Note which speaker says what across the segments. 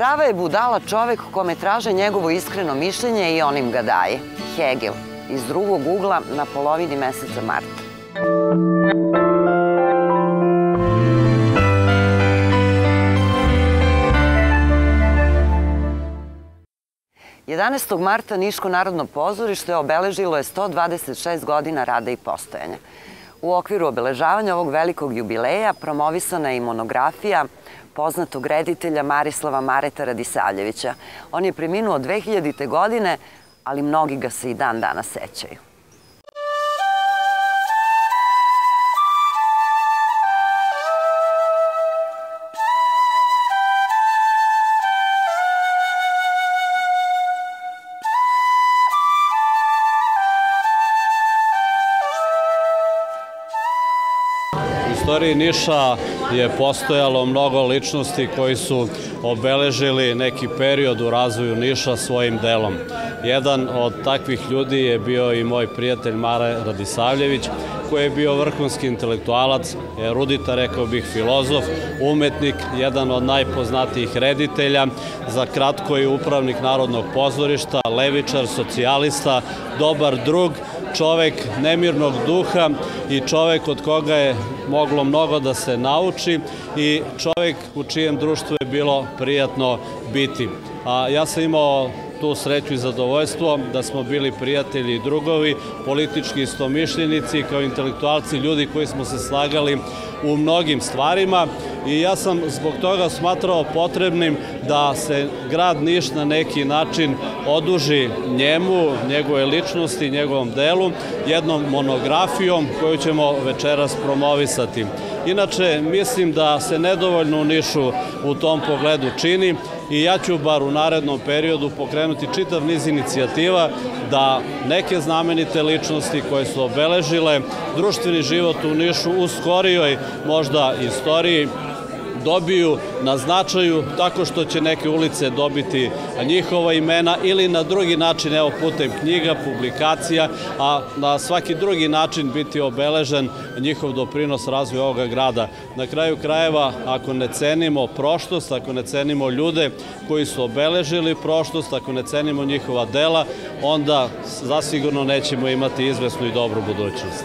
Speaker 1: Prava je budala čovek kome traže njegovo iskreno mišljenje i on im ga daje. Hegel, iz drugog ugla na polovini meseca marta. 11. marta Niško narodno pozorište obeležilo je 126 godina rada i postojanja. U okviru obeležavanja ovog velikog jubileja promovisana je i monografija poznatog reditelja Marislava Mareta Radisavljevića. On je preminuo 2000. godine, ali mnogi ga se i dan danas sećaju.
Speaker 2: U istoriji Niša je postojalo mnogo ličnosti koji su obeležili neki period u razvoju Niša svojim delom. Jedan od takvih ljudi je bio i moj prijatelj Mare Radisavljević, koji je bio vrhunski intelektualac, erudita, rekao bih, filozof, umetnik, jedan od najpoznatijih reditelja, za kratko i upravnik Narodnog pozorišta, levičar, socijalista, dobar drug, čovek nemirnog duha i čovek od koga je moglo mnogo da se nauči i čovek u čijem društvu je bilo prijatno biti. Ja sam imao tu sreću i zadovoljstvo da smo bili prijatelji i drugovi, politički istomišljenici, kao intelektualci, ljudi koji smo se slagali u mnogim stvarima i ja sam zbog toga smatrao potrebnim da se grad Niš na neki način oduži njemu, njegove ličnosti, njegovom delu, jednom monografijom koju ćemo večeras promovisati. Inače, mislim da se nedovoljno u Nišu u tom pogledu čini i ja ću bar u narednom periodu pokrenuti čitav niz inicijativa da neke znamenite ličnosti koje su obeležile društveni život u Nišu u skorijoj možda istoriji dobiju na značaju tako što će neke ulice dobiti njihova imena ili na drugi način, evo putem knjiga, publikacija, a na svaki drugi način biti obeležen njihov doprinos razvoju ovoga grada. Na kraju krajeva, ako ne cenimo prošlost, ako ne cenimo ljude koji su obeležili prošlost, ako ne cenimo njihova dela, onda zasigurno nećemo imati izvesnu i dobru budućnost.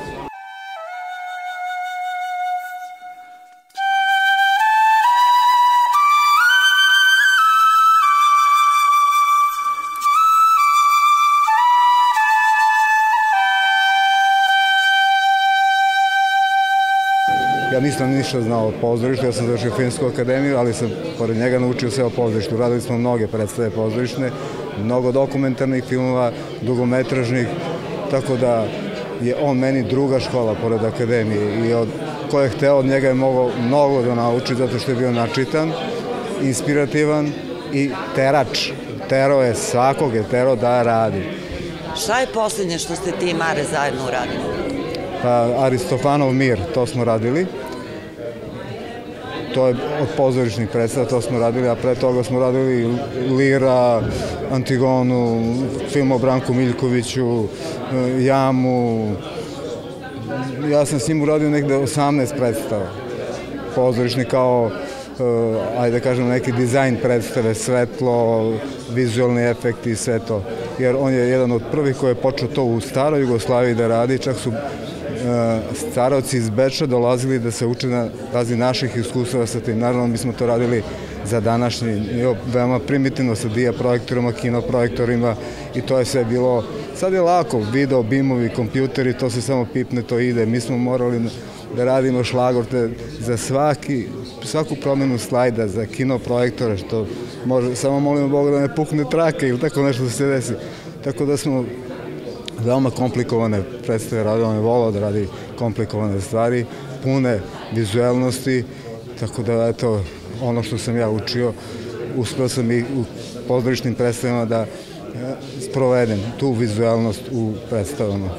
Speaker 3: Ja nisam ništa znao o pozorištu, ja sam završio Filmsku akademiju, ali sam pored njega naučio sve o pozorištu. Radili smo mnoge predstave pozorišne, mnogo dokumentarnih filmova, dugometražnih, tako da je on meni druga škola pored akademije i ko je hteo od njega je mogao mnogo da nauči zato što je bio načitan, inspirativan i terač. Terao je svakog, je terao da radi.
Speaker 1: Šta je posljednje što ste ti i Mare zajedno uradili?
Speaker 3: Pa Aristofanov mir, to smo radili. To je od pozorišnih predstava, to smo radili, a pre toga smo radili Lira, Antigonu, film o Branku Miljkoviću, Jamu. Ja sam s njim uradio negde 18 predstava. Pozorišni kao, ajde da kažem, neki dizajn predstave, svetlo, vizualni efekti i sve to. Jer on je jedan od prvih koji je počeo to u staroj Jugoslaviji da radi, čak su starovci iz Beča dolazili da se uče na razi naših iskustava sa tim. Naravno, mi smo to radili za današnji, veoma primitivno sa dijaprojektorima, kinoprojektorima i to je sve bilo, sad je lako, video, bimovi, kompjuteri, to se samo pipne, to ide. Mi smo morali da radimo šlagorte za svaku promenu slajda, za kinoprojektore, što može, samo molimo Boga da ne pukne trake ili tako nešto da se desi. Tako da smo veoma komplikovane predstave radili, on je volao da radi komplikovane stvari, pune vizuelnosti, tako da eto, ono što sam ja učio, uspeo sam i u pozorišnim predstavama da sprovedem tu vizuelnost u predstavama.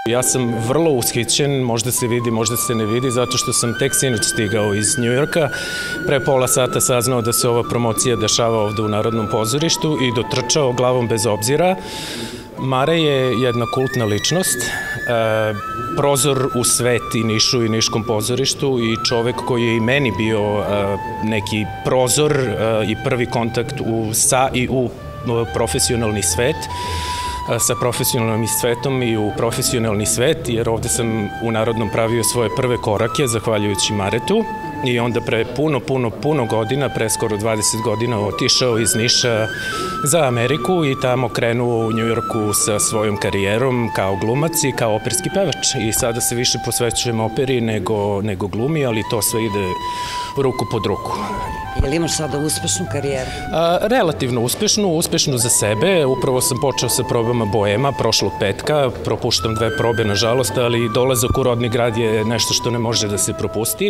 Speaker 4: Ja sam vrlo ushićen, možda se vidi, možda se ne vidi, zato što sam tek sinoć stigao iz Njujorka. Pre pola sata saznao da se ova promocija dešava ovde u Narodnom pozorištu i dotrčao glavom bez obzira. Mare je jedna kultna ličnost, prozor u svet i Nišu i Niškom pozorištu i čovek koji je i meni bio neki prozor i prvi kontakt sa i u profesionalni svet, sa profesionalnim svetom i u profesionalni svet, jer ovde sam u Narodnom pravio svoje prve korake, zahvaljujući Maretu, i onda pre puno godina, pre skoro 20 godina, otišao iz Niša za Ameriku i tamo krenuo u Njujorku sa svojom karijerom kao glumac i kao operski pevač. I sada se više posvećujem operi nego glumi, ali to sve ide ruku pod ruku.
Speaker 1: Jel imaš sada uspešnu karijeru?
Speaker 4: Relativno uspešnu za sebe. Upravo sam počeo sa probama Boema prošlog petka. Propuštam 2 probe, nažalost, ali dolazak u rodni grad je nešto što ne može da se propusti.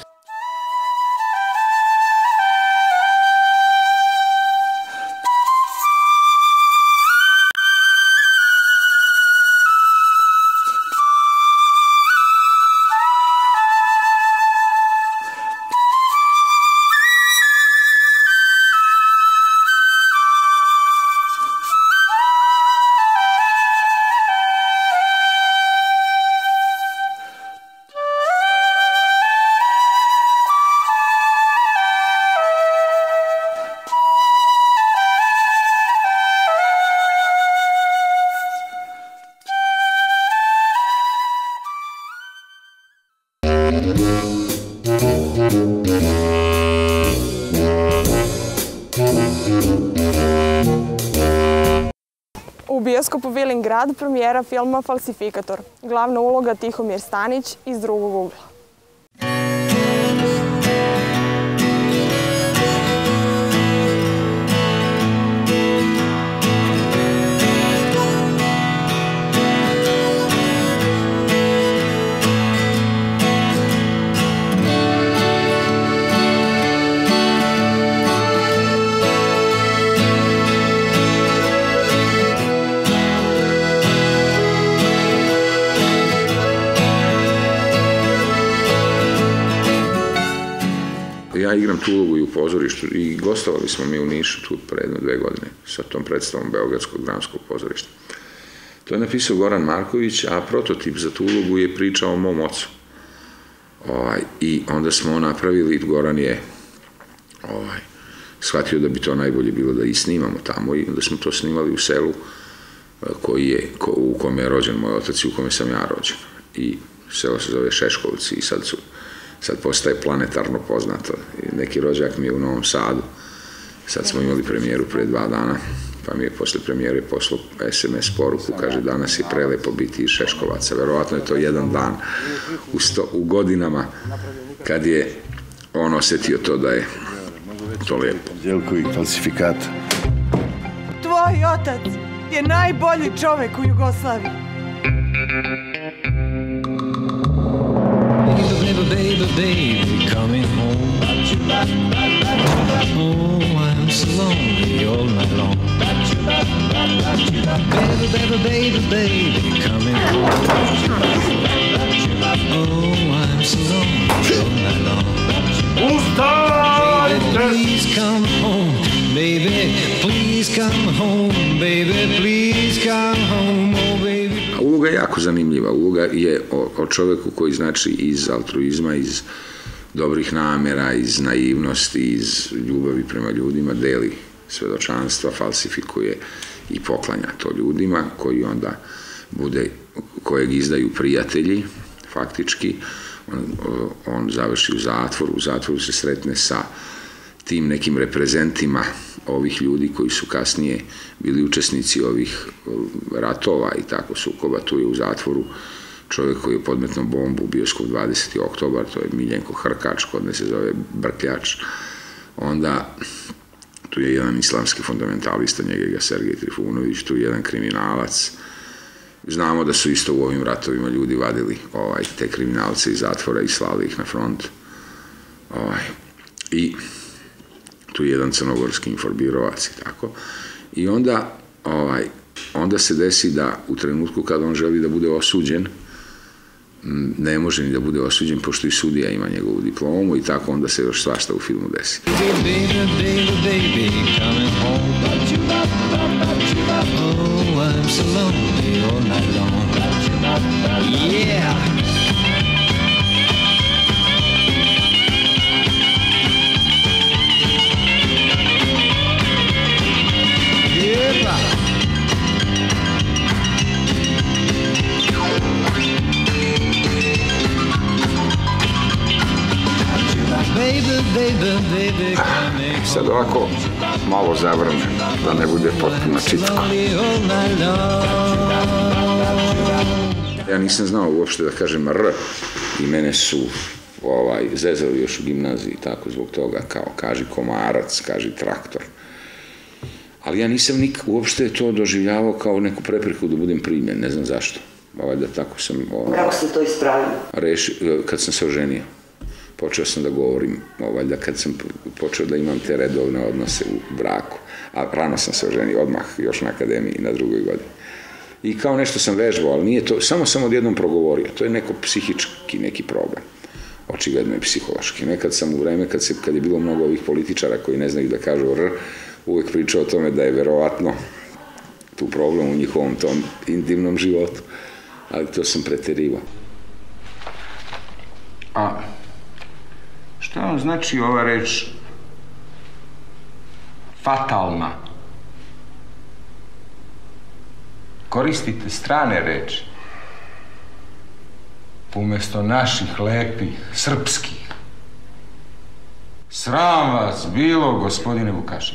Speaker 5: U bioskopu Vilin grad premijera filma Falsifikator. Glavna uloga Tihomir Stanić iz Drugog ugla.
Speaker 6: Ja igram tu ulogu i u pozorištu i gostovali smo mi u Nišu tu pre 2 godine sa tom predstavom Beogradskog dramskog pozorišta. To je napisao Goran Marković, a prototip za tu ulogu je priča o mom ocu. I onda smo napravili, Goran je shvatio da bi to najbolje bilo da i snimamo tamo i onda smo to snimali u selu u kome je rođen moj otac i u kome sam ja rođen. I selo se zove Šeškovci i sad postaje planetarno poznato. Neki rođak mi je u Novom Sadu. Sad smo imali premijeru pre 2 dana, pa mi je posle premijere poslao SMS poruku, kaže danas je prelepo biti iz Šeškovaca. Verovatno je to jedan dan u godinama kad je on osetio to da je to lepo.
Speaker 7: Đelko i Falsifikat.
Speaker 8: Tvoj otac je najbolji čovek u Jugoslaviji.
Speaker 9: Baby, baby, coming home. Oh, I'm so lonely all night long. Baby, baby, coming home. Oh, I'm so lonely all night long. Baby, please come home. Baby, please come home. Baby, please come home. Oh, baby.
Speaker 6: Uloga je jako zanimljiva. Uloga je o čoveku koji znači iz altruizma, iz dobrih namera, iz naivnosti, iz ljubavi prema ljudima, deli svedočanstva, falsifikuje i poklanja to ljudima, koji onda kojeg izdaju prijatelji, faktički. On završi u zatvoru. U zatvoru se sretne sa tim nekim reprezentima ovih ljudi koji su kasnije bili učesnici ovih ratova i tako sukoba. Tu je u zatvoru čovjek koji je podmetno bombu u bioskop 20. oktobar, to je Miljenko Hrkač, kod ne se zove Brkljač. Onda tu je jedan islamski fundamentalista, njega je Sergej Trifunović, tu je jedan kriminalac. Znamo da su isto u ovim ratovima ljudi vadili te kriminalce iz zatvora i slali ih na front. I tu je jedan crnogorski informirovac i tako. I onda onda se desi da u trenutku kada on želi da bude osuđen, ne može ni da bude osuđen, pošto i sudija ima njegovu diplomu i tako onda se još svašta u filmu desi. Sad ovako malo zavrnem, da ne bude potpuno čitko. Ja nisam znao uopšte da kažem R i mene su zezali još u gimnaziji tako zbog toga, kao kaži komarac, kaži traktor. Ali ja nisam uopšte to doživljavao kao neku prepreku da budem primljen, ne znam zašto. Da tako sam...
Speaker 1: Kako ste to ispravili?
Speaker 6: Kad sam se oženio. Počeo sam da govorim, da kad sam počeo da imam te redovne odnose u braku, a rano sam se oženio, odmah još na akademiji, na drugoj godini. I kao nešto sam vežbao, ali nije to, samo sam odjednom progovorio, to je neko psihički neki problem, očigledno i psihološki. Nekad sam u vreme, kad je bilo mnogo ovih političara koji ne znaju da kažu R, uvek pričao o tome da je verovatno tu problem u njihovom tom intimnom životu, ali to sam preterivao. A šta vam znači ova reč fatalna? Koristite strane reči umesto naših lepih, srpskih. Sram vas bilo, gospodine Vukašin.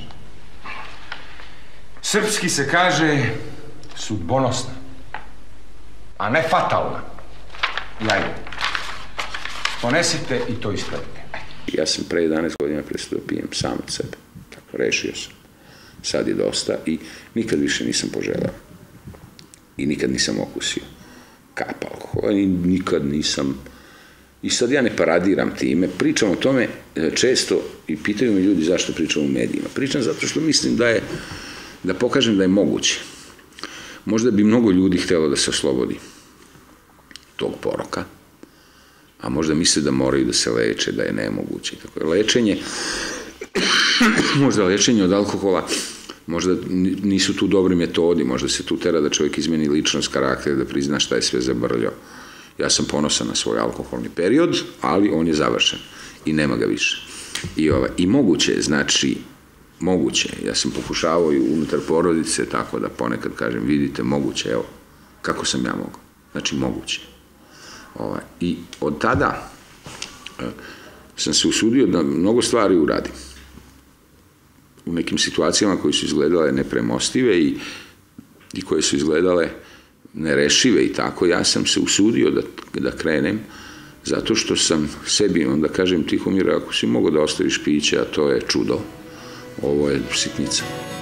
Speaker 6: Srpski se kaže sudbonosna, a ne fatalna. Jajde. Ponesite i to ispravite. Ja sam pre 11 godina prestao da pijem sam od sebe. Tako, rešio sam. Sad je dosta i nikad više nisam poželao. I nikad nisam okusio kap alkohola i nikad nisam... I sad ja ne paradiram time. Pričam o tome često i pitaju me ljudi zašto pričam u medijima. Pričam zato što mislim da pokažem da je moguće. Možda bi mnogo ljudi htjelo da se oslobodi tog poroka, a možda misle da moraju da se leče, da je nemoguće. Lečenje, možda lečenje od alkohola, možda nisu tu dobri metodi, možda se tu tera da čovjek izmeni ličnost, karakter, da prizna šta je sve zabrljao. Ja sam ponosan na svoj alkoholni period, ali on je završen i nema ga više. I moguće je, znači, moguće, ja sam pokušavao i unutar porodice, tako da ponekad kažem, vidite, moguće, evo, kako sam ja mogao. Znači, moguće. I od tada sam se usudio da mnogo stvari uradim. U nekim situacijama koje su izgledale nepremostive i koje su izgledale nerešive i tako, ja sam se usudio da krenem, zato što sam sebi, onda kažem, Tihomire, ako si mogao da ostaviš piće, a to je čudo, ovo je sitnica.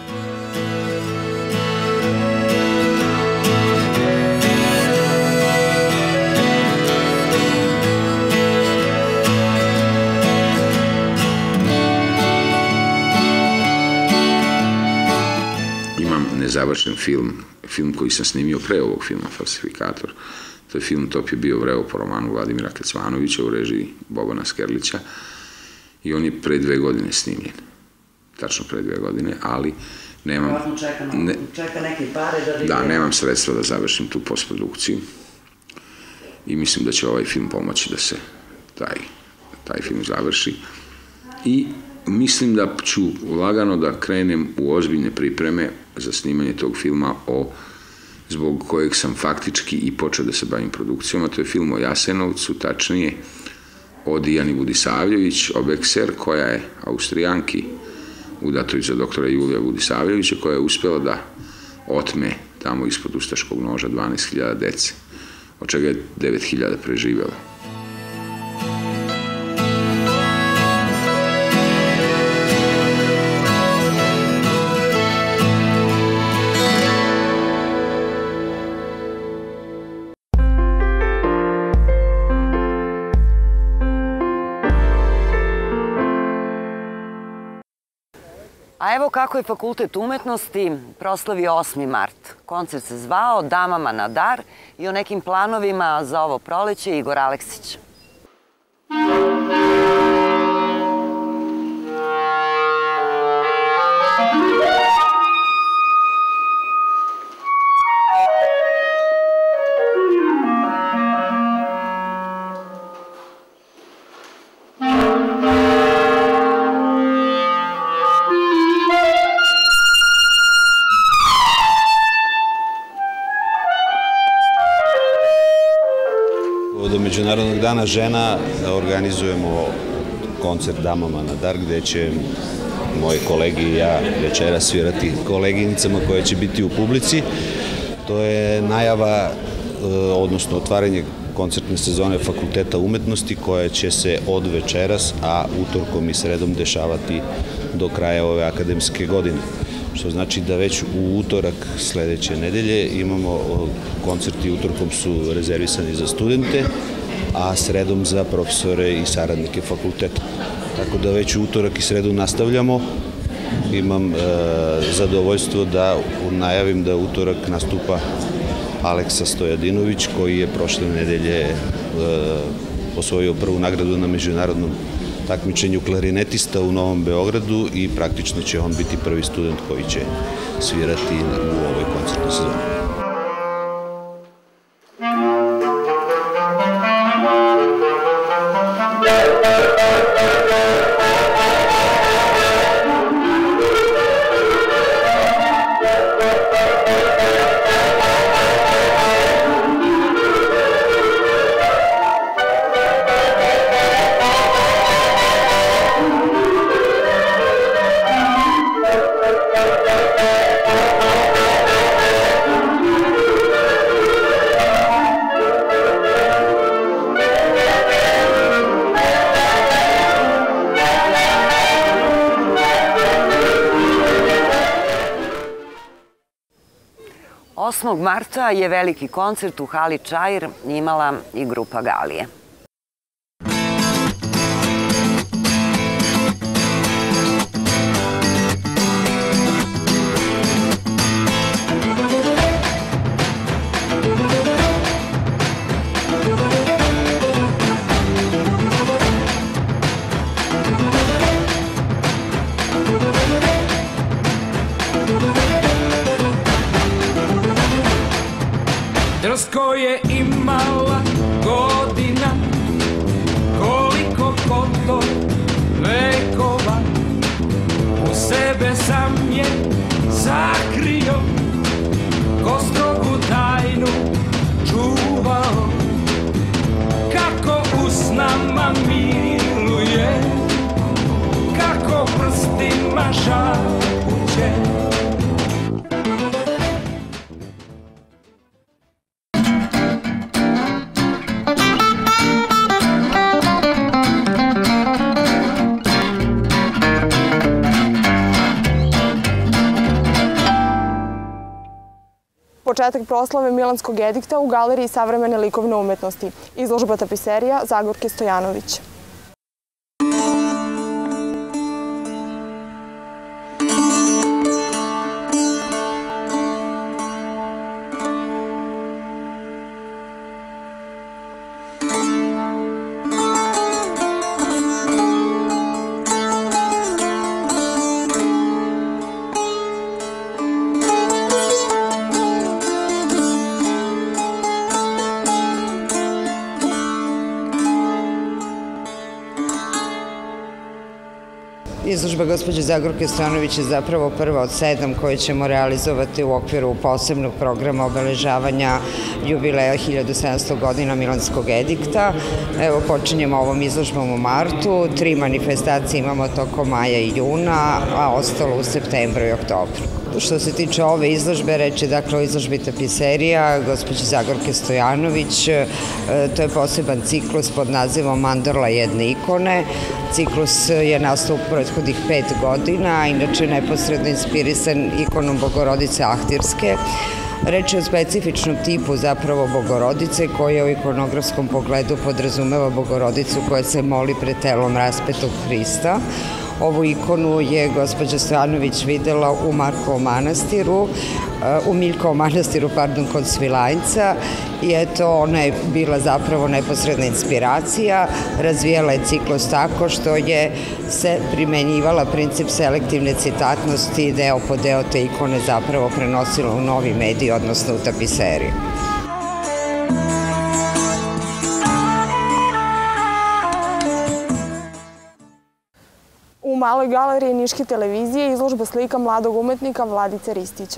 Speaker 6: Završen film koji sam snimio pre ovog filma, Falsifikator. To je film Top je bio vreo po romanu Vladimira Kecmanovića u režiji Bobana Skerlića i on je pre 2 godine snimljen. Tačno pre 2 godine, ali nemam...
Speaker 1: Čeka neke pare da bi...
Speaker 6: Da, nemam sredstva da završim tu postprodukciju i mislim da će ovaj film pomoći da se taj film završi i mislim da ću lagano da krenem u ozbiljne pripreme za snimanje tog filma zbog kojeg sam faktički i počeo da se bavim produkcijom, a to je film o Jasenovcu, tačnije o Dijani Budisavljević, Obekser, koja je Austrijanki, udatoj za doktora Julija Budisavljevića, koja je uspjela da otme tamo ispod ustaškog noža 12.000 dece, od čega je 9.000 preživjelo.
Speaker 1: A A evo kako je Fakultet umetnosti proslavio 8. mart. Koncert se zvao Damama na dar i o nekim planovima za ovo proleće Igor Aleksić.
Speaker 7: Do Međunarodnog dana žena organizujemo koncert Damama na dar, gde će moji kolegi i ja večera svirati koleginicama koje će biti u publici. To je najava, odnosno otvaranje koncertne sezone Fakulteta umetnosti koja će se od večeras, a utorkom i sredom dešavati do kraja ove akademske godine. Što znači da već u utorak sledeće nedelje imamo koncerti, utorkom su rezervisani za studente, a sredom za profesore i saradnike fakulteta. Tako da već u utorak i sredu nastavljamo. Imam zadovoljstvo da najavim da utorak nastupa Aleksa Stojadinović, koji je prošle nedelje osvojio prvu nagradu na međunarodnom takmičenju klarinetista u Novom Beogradu i praktično će on biti prvi student koji će svirati u ovoj koncertnoj sezoni.
Speaker 1: Marta je veliki koncert u hali Čair imala i grupa Galije.
Speaker 10: Drsko je imala godina, koliko koto vekova, u sebe sam je zakrio, ko strogu tajnu čuvao, kako usnama miluje, kako prstima žapuće.
Speaker 5: Početak proslave Milanskog edikta u Galeriji savremene likovne umetnosti. Izložba tapiserija Zagorke Stojanović.
Speaker 11: Izložba gospođe Zagorke Stojanović je zapravo prva od 7 koje ćemo realizovati u okviru posebnog programa obeležavanja jubileja 1700 godina Milanskog edikta. Evo, počinjemo ovom izložbom u martu, 3 manifestacije imamo tokom maja i juna, a ostalo u septembru i oktobru. Što se tiče ove izložbe, reč je dakle o izložbi tapiserija gospođe Zagorke Stojanović. To je poseban ciklus pod nazivom Mandorla jedne ikone. Ciklus je nastao u prethodnih 5 godina, inače neposredno inspirisan ikonom Bogorodice Ahtirske. Reč je o specifičnom tipu zapravo Bogorodice koja u ikonografskom pogledu podrazumeva Bogorodicu koja se moli pred telom raspetog Hrista. Ovu ikonu je gospođa Stojanović videla u Markovom manastiru, u Miljkovom manastiru, kod Svilajnca, i eto, ona je bila zapravo neposredna inspiracija, razvijala je ciklus tako što je se primenjivala princip selektivne citatnosti, deo po deo te ikone zapravo prenosila u novi medij, odnosno u tapiseriju.
Speaker 5: U maloj galeriji Niške televizije izložba slika mladog umetnika Vladice Ristića.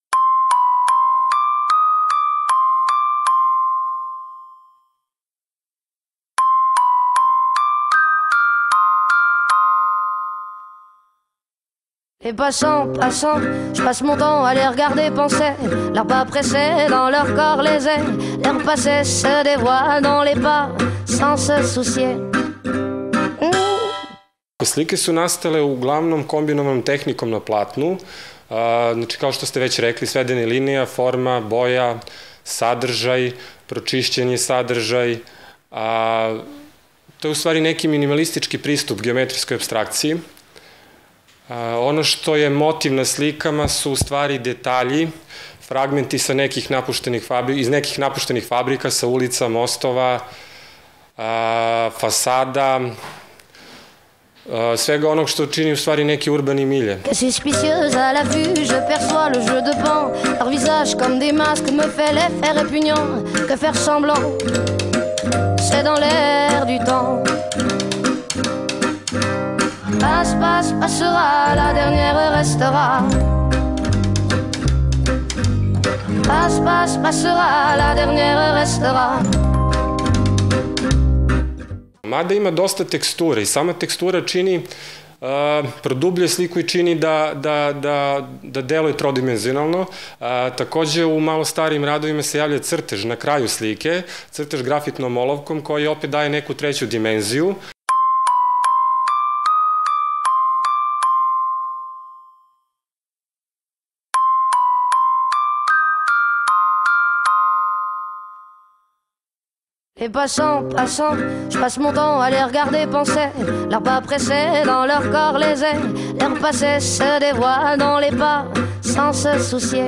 Speaker 12: Les passants, passants, je passe mon temps à les regarder penser, leurs pas pressés dans leur corps les ailes, l'air passé se dévoile dans les pas sans se soucier.
Speaker 13: Slike su nastale uglavnom kombinovanom tehnikom na platnu, znači kao što ste već rekli, svedene linija, forma, boja, sadržaj, pročišćeni sadržaj, to je u stvari neki minimalistički pristup geometrijskoj apstrakciji. Ono što je motiv na slikama su u stvari detalji, fragmenti iz nekih napuštenih fabrika, sa ulica, mostova, fasada, svega onog što čini u stvari neki urbani milje.
Speaker 12: Suspicieuse à la vue, je perçois le jeu de pan. Leur visage comme des masques me fait l'effet répugnant. Que faire semblant, c'est dans l'air du temps. Passe, passe, passera, la dernière restera. Passe, passe, passera, la dernière restera.
Speaker 13: Mada ima dosta teksture i sama tekstura čini, produbljuje sliku i čini da deluje trodimenzionalno. Takođe u malo starijim radovima se javlja crtež na kraju slike, crtež grafitnom olovkom koji opet daje neku treću dimenziju.
Speaker 12: Les passants, passants, je passe mon temps à les regarder penser, leurs pas pressés dans leur corps les ailes, l'air passé se dévoile dans les pas sans se soucier.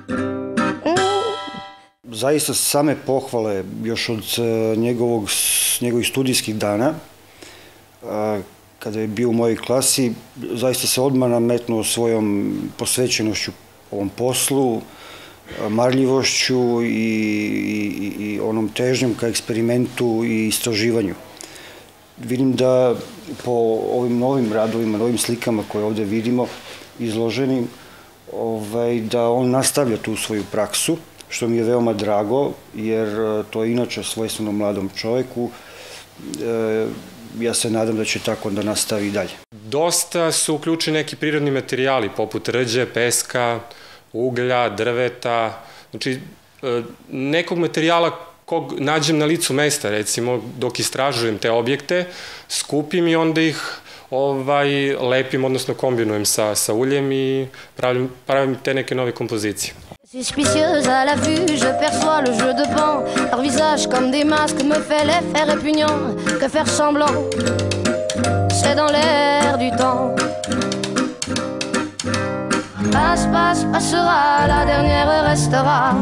Speaker 14: Zaista same pohvale još od njegovih studijskih dana, kada je bio u mojoj klasi, zaista se odmah nametnuo svojom posvećenošću ovom poslu, marljivošću i onom težnjom ka eksperimentu i istraživanju. Vidim da po ovim novim radovima, novim slikama koje ovde vidimo izloženim, da on nastavlja tu svoju praksu, što mi je veoma drago, jer to je inače svojstveno mladom čoveku. Ja se nadam da će tako da nastavi i dalje.
Speaker 13: Dosta su uključeni neki prirodni materijali, poput rđe, peska, uglja, drveta, znači nekog materijala kog nađem na licu mesta, recimo, dok istražujem te objekte, skupim i onda ih lepim, odnosno kombinujem sa uljem i pravim te neke nove kompozicije.
Speaker 12: Suspicieuse à la vue, je perçois le jeu de pan. Leur visage comme des masques me fait l'effet répugnant. Que faire semblant, c'est dans l'air du temps. Passe, passe, passera, la dernière restera.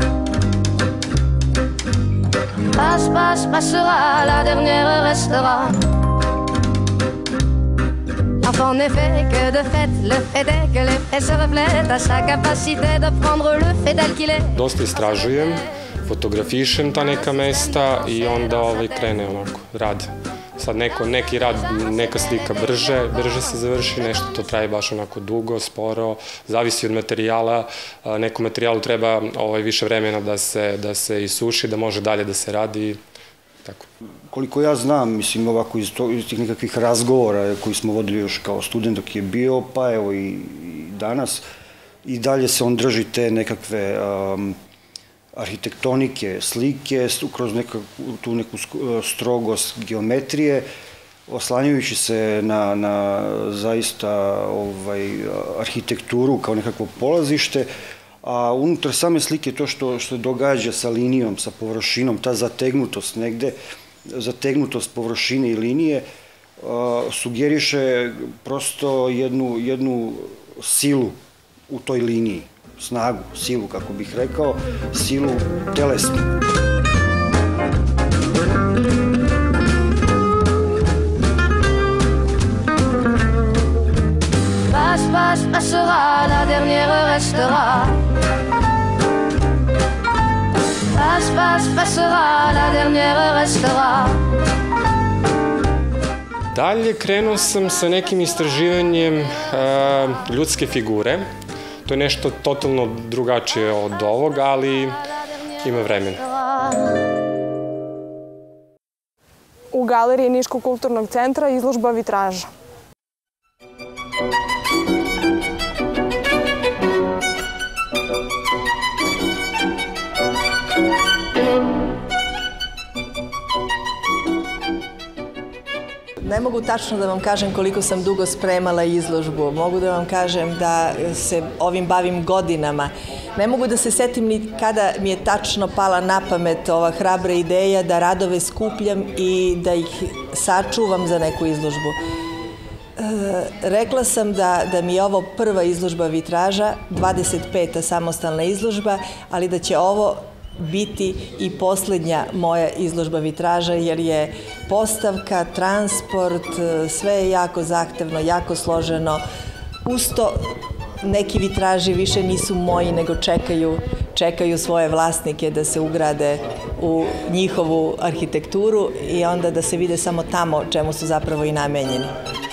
Speaker 12: Passe, passe, passera, la dernière restera. L'enfant n'est fait que de fait, le fait est que l'effet se reflète à sa capacité de prendre le fait tel qu'il est.
Speaker 13: Dosta istražujem, fotografišem ta neka mesta i onda krene onako rad. Sad neki rad, neka slika brže se završi, nešto to traje baš onako dugo, sporo, zavisi od materijala, nekom materijalu treba više vremena da se isuši, da može dalje da se radi, tako.
Speaker 14: Koliko ja znam, mislim, ovako iz tih nekakvih razgovora koji smo vodili još kao student dok je bio, pa evo i danas, i dalje se on drži te nekakve arhitektonike, slike, kroz tu neku strogost geometrije, oslanjajući se na zaista arhitектuru kao nekakvo polazište, a unutar same slike to što se događa sa linijom, sa površinom, ta zategnutost negde, zategnutost površine i linije, sugeriše prosto jednu silu u toj liniji, snagu, silu, kako bih rekao, silu telesnu.
Speaker 12: Passe, passe, passera, la dernière restera. Passe, passe, passera, la dernière restera.
Speaker 13: Dalje krenuo sam sa nekim istraživanjem ljudske figure. To je nešto totalno drugačije od ovog, ali ima vremena.
Speaker 5: U galeriji Niškog kulturnog centra izložba vitraža.
Speaker 15: Ne mogu tačno da vam kažem koliko sam dugo spremala izložbu. Mogu da vam kažem da se ovim bavim godinama. Ne mogu da se setim ni kada mi je tačno pala na pamet ova hrabra ideja da radove skupljam i da ih sačuvam za neku izložbu. Rekla sam da mi je ovo prva izložba vitraža, 25. samostalna izložba, ali da će ovo biti i poslednja moja izložba vitraža, jer je postavka, transport, sve je jako zahtevno, jako složeno. Usto neki vitraži više nisu moji, nego čekaju svoje vlasnike da se ugrade u njihovu arhitekturu i onda da se vide samo tamo čemu su zapravo i namenjeni.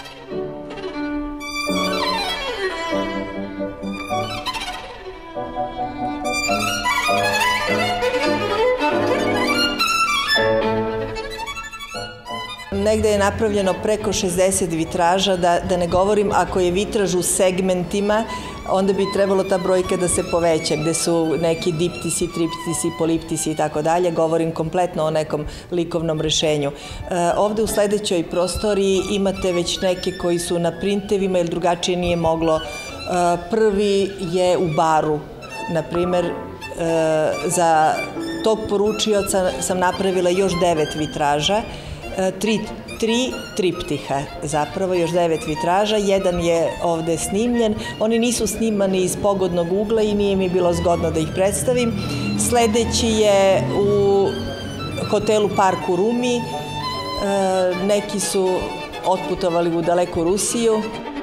Speaker 15: Negde je napravljeno preko 60 vitraža, da ne govorim ako je vitraž u segmentima, onda bi trebalo ta brojka da se poveća, gde su neki diptisi, triptisi, poliptisi i tako dalje. Govorim kompletno o nekom likovnom rešenju. Ovde u sledećoj prostoriji imate već neke koji su na printevima ili drugačije nije moglo. Prvi je u baru, na primer, za tog poručioca sam napravila još 9 vitraža, tri triptiha, zapravo još 9 vitraža, jedan je ovde snimljen, oni nisu snimani iz pogodnog ugla i nije mi bilo zgodno da ih predstavim. Sledeći je u hotelu Park u Rumi, neki su otputovali u daleku Rusiju.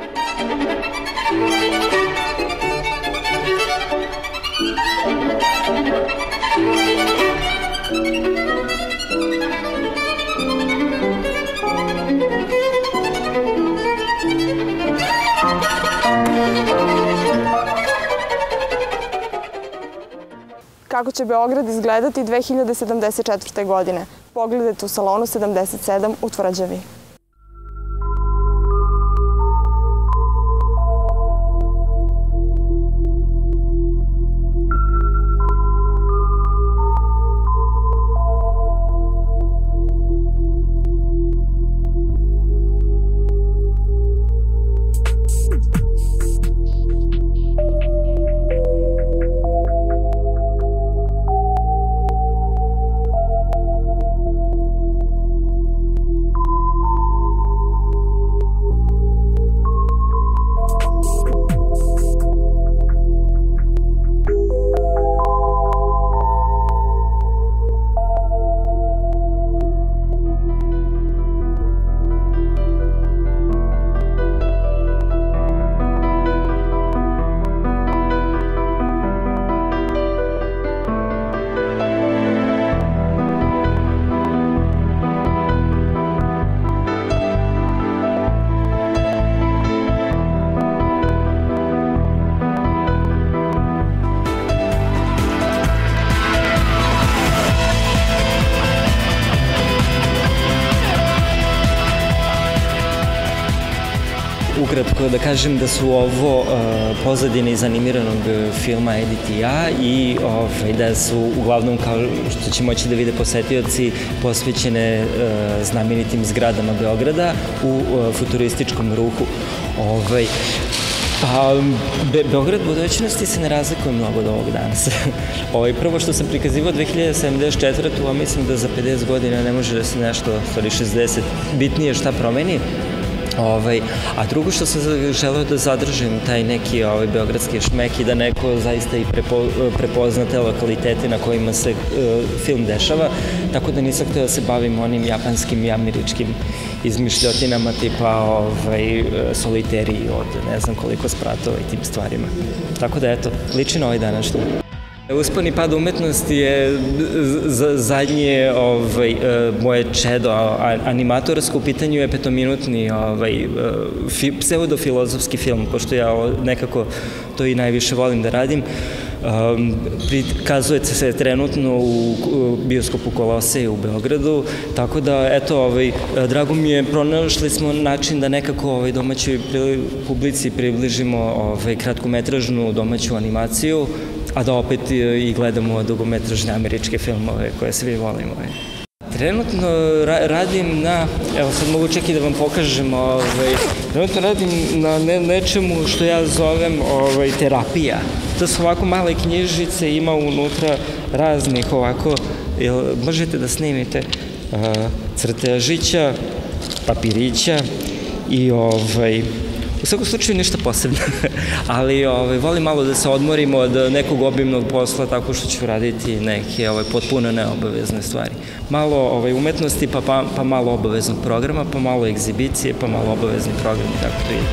Speaker 5: Kako će Beograd izgledati 2074. godine? Pogledajte u salonu 77 u Tvrđavi.
Speaker 16: Ukratko da kažem da su ovo pozadine iz animiranog filma Edith i ja i da su uglavnom, kao što će moći da vide posetioci, posvećene znamenitim zgradama Beograda u futurističkom ruhu. Pa, Beograd budućnosti se ne razlikuje mnogo od ovog danas. Prvo što sam prikazivao 2074. a mislim da za 50 godina ne može da se nešto, 60, bitnije šta promeni. A drugo što sam želeo da zadržim taj neki beogradski šmek i da neko zaista i prepozna te lokalitete na kojima se film dešava, tako da nisam htio da se bavim onim japanskim i američkim izmišljotinama tipa soliteriji od ne znam koliko spratova i tim stvarima. Tako da eto, liči na ovaj današnji. Usponi pad umetnosti je zadnje moje čedo animatorsko, u pitanju je 5-minutni pseudofilozofski film, pošto ja nekako to i najviše volim da radim. Prikazuje se trenutno u bioskopu Kolosej u Beogradu, tako da, eto, drago mi je, pronašli smo način da nekako domaćoj publici približimo kratkometražnu domaću animaciju, a da opet i gledamo dugometražne američke filmove koje svi volimo. Trenutno radim na, evo sad mogu čak i da vam pokažem, trenutno radim na nečemu što ja zovem terapija. To su ovako male knjižice, ima unutra raznih ovako, možete da snimite crtežića, papirića i u svakom slučaju ništa posebno, ali volim malo da se odmorim od nekog obimnog posla tako što ću raditi neke potpuno neobavezne stvari. Malo umetnosti, pa malo obaveznog programa, pa malo egzibicije, pa malo obavezni program i tako to ide.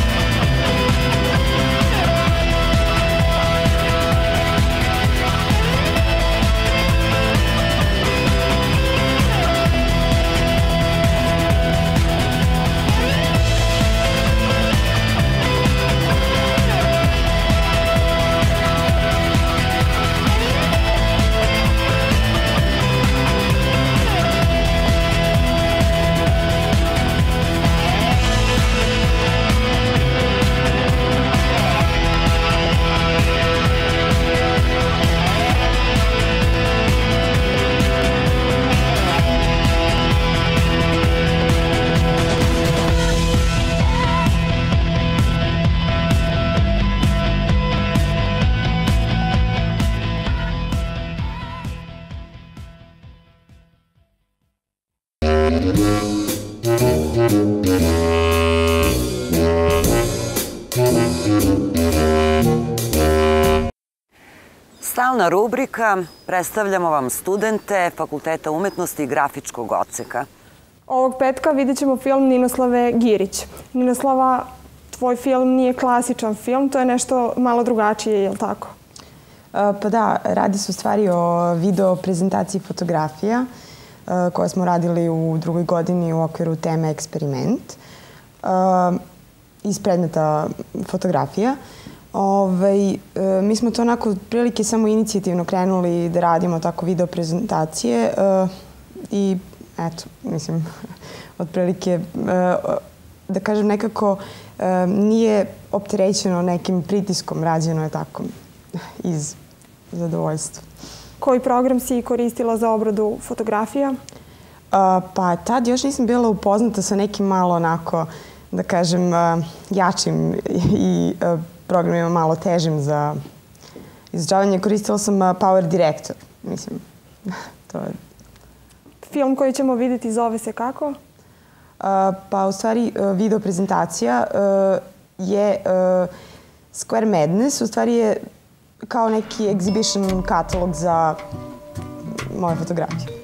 Speaker 1: Stalna rubrika, predstavljamo vam studente Fakulteta umetnosti i grafičkog odseka.
Speaker 5: Ovog petka vidjet ćemo film Ninoslave Girić. Ninoslava, tvoj film nije klasičan film, to je nešto malo drugačije, je li tako?
Speaker 17: Pa da, radi se u stvari o video prezentaciji fotografija koje smo radili u drugoj godini u okviru teme Eksperiment iz predmeta fotografija. Mi smo to onako prilike samo inicijativno krenuli da radimo tako video prezentacije i eto, mislim, otprilike, da kažem, nekako nije opterećeno nekim pritiskom, rađeno je tako iz zadovoljstva.
Speaker 5: Koji program si koristila za obradu fotografija?
Speaker 17: Pa tad još nisam bila upoznata sa nekim malo onako, da kažem, jačim i programima malo težim za izučavanje. Koristila sam Power Director, mislim, to je...
Speaker 5: Film koji ćemo vidjeti zove se kako?
Speaker 17: Pa u stvari video prezentacija je Square Madness, u stvari je kao neki exhibition katalog za moje fotografije.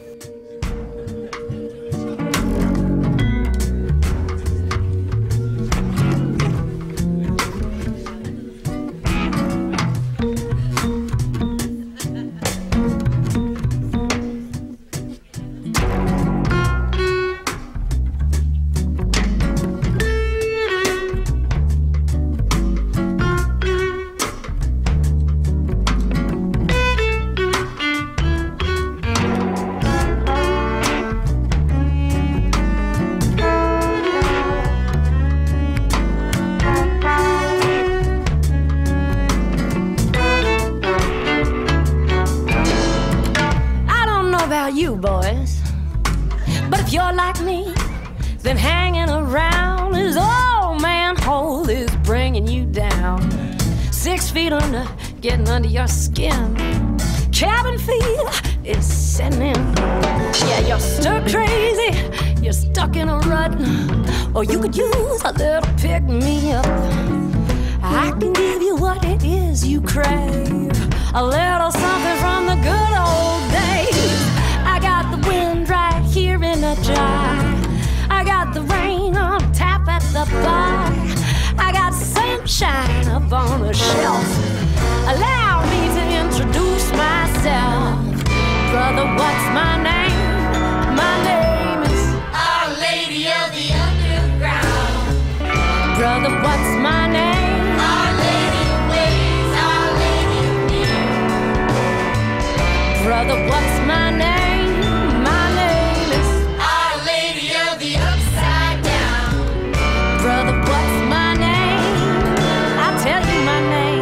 Speaker 12: bringing you down. 6 feet under, getting under your skin. Cabin fever is setting in. Yeah, you're stir crazy, you're stuck in a rut. Or you could use a little pick-me-up. I can give you what it is you crave. A little something from the good old days. I got the wind right here in a jar. I got the rain on tap at the bar. I got sunshine up on a shelf. Allow me to introduce myself. Brother, what's my name? My name is Our Lady of the Underground. Brother, what's my name? Our Lady of Ways, Our Lady of Need. Brother, what's my name? My name is Our Lady of the Upside Down. Brother, what's my name? I'll tell you my name.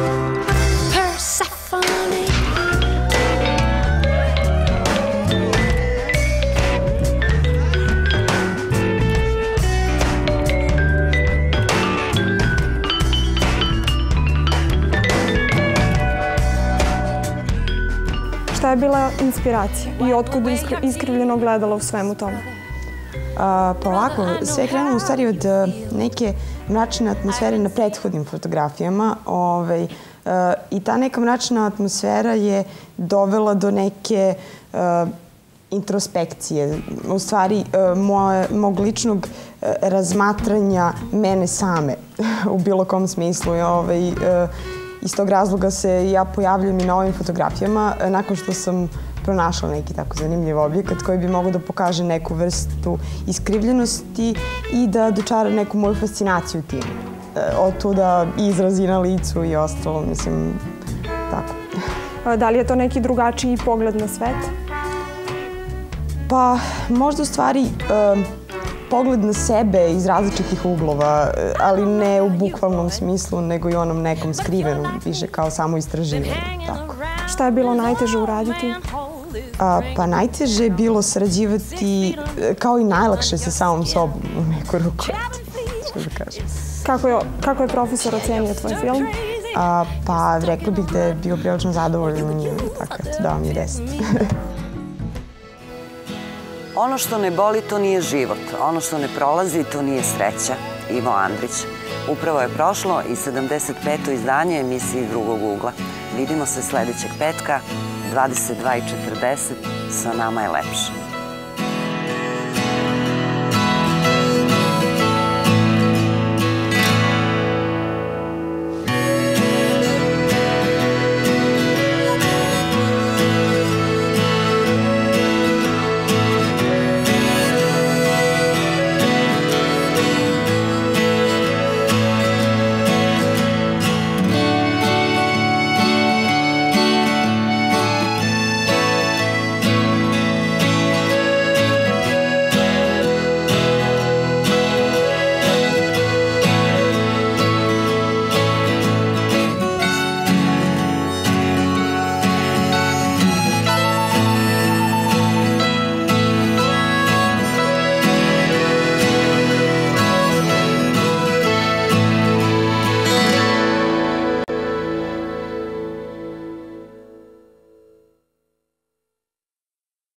Speaker 12: Persephone.
Speaker 5: Šta je bila inspiracija i otkud iskrivljeno gledalo u svemu tome?
Speaker 17: Pa ovako, sve je krenulo u stvari od neke mračne atmosfere na prethodnim fotografijama. I ta neka mračna atmosfera je dovela do neke introspekcije, u stvari mog ličnog razmatranja mene same u bilo kom smislu. Iz tog razloga se ja pojavljam i na ovim fotografijama nakon što sam pronašla neki tako zanimljiv objekat koji bi mogao da pokaže neku vrstu iskrivljenosti i da dočara neku moju fascinaciju tim. Od tuda izrazi na licu i ostalo, mislim, tako.
Speaker 5: Da li je to neki drugačiji pogled na svet?
Speaker 17: Pa, možda u stvari pogled na sebe iz različitih uglova, ali ne u bukvalnom smislu, nego i onom nekom skrivenom, više kao samo istraživanje, tako.
Speaker 5: Šta je bilo najteže uraditi?
Speaker 17: Pa najteže je bilo sarađivati, kao i najlakše sa samom sobom u neku ruku, što da kažem.
Speaker 5: Kako je profesor ocenio tvoj film?
Speaker 17: Pa rekla bih da je bio prilično zadovoljan, tako da dao mi 10.
Speaker 1: Ono što ne boli, to nije život. Ono što ne prolazi, to nije sreća. Ivo Andrić. Upravo je prošlo i 75. izdanje emisije Drugog ugla. Vidimo se sledećeg petka, 22:40. Sa nama je lepše.